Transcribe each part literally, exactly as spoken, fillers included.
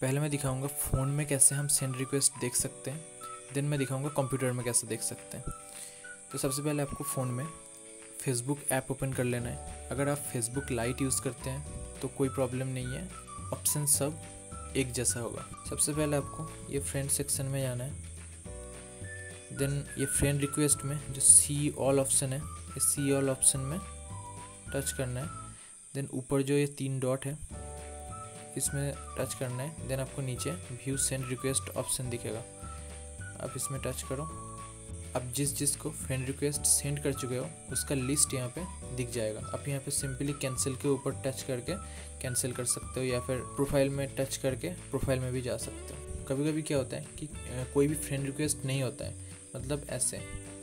पहले मैं दिखाऊंगा फ़ोन में कैसे हम सेंड रिक्वेस्ट देख सकते हैं, देन मैं दिखाऊंगा कंप्यूटर में कैसे देख सकते हैं। तो सबसे पहले आपको फ़ोन में फेसबुक ऐप ओपन कर लेना है। अगर आप फेसबुक लाइट यूज़ करते हैं तो कोई प्रॉब्लम नहीं है, ऑप्शन सब एक जैसा होगा। सबसे पहले आपको ये फ्रेंड सेक्शन में जाना है, देन ये फ्रेंड रिक्वेस्ट में जो सी ऑल ऑप्शन है, ये सी ऑल ऑप्शन में टच करना है। देन ऊपर जो ये तीन डॉट है इसमें टच करना है। देन आपको नीचे व्यू सेंड रिक्वेस्ट ऑप्शन दिखेगा, आप इसमें टच करो। आप जिस जिस को फ्रेंड रिक्वेस्ट सेंड कर चुके हो उसका लिस्ट यहाँ पे दिख जाएगा। आप यहाँ पे सिंपली कैंसिल के ऊपर टच करके कैंसिल कर सकते हो, या फिर प्रोफाइल में टच करके प्रोफाइल में भी जा सकते हो। कभी कभी क्या होता है कि कोई भी फ्रेंड रिक्वेस्ट नहीं होता है, मतलब ऐसे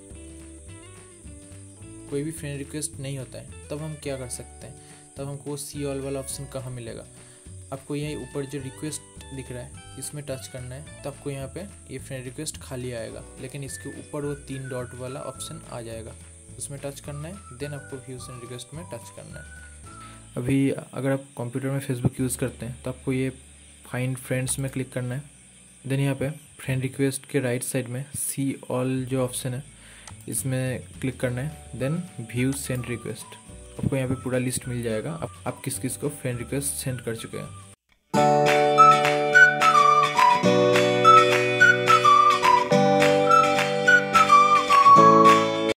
कोई भी फ्रेंड रिक्वेस्ट नहीं होता है, तब हम क्या कर सकते हैं, तब हमको सी ऑल वाला ऑप्शन कहाँ मिलेगा। आपको यहीं ऊपर जो रिक्वेस्ट दिख रहा है इसमें टच करना है, तो आपको यहाँ पे ये फ्रेंड रिक्वेस्ट खाली आएगा, लेकिन इसके ऊपर वो तीन डॉट वाला ऑप्शन आ जाएगा, उसमें टच करना है। देन आपको व्यू सेंड रिक्वेस्ट में टच करना है। अभी अगर आप कंप्यूटर में फेसबुक यूज़ करते हैं तो आपको ये फाइंड फ्रेंड्स में क्लिक करना है। देन यहाँ पे फ्रेंड रिक्वेस्ट के राइट साइड में सी ऑल जो ऑप्शन है इसमें क्लिक करना है। देन व्यू सेंड रिक्वेस्ट, आपको यहाँ पे पूरा लिस्ट मिल जाएगा आप, आप किस किस को फ्रेंड रिक्वेस्ट सेंड कर चुके हैं।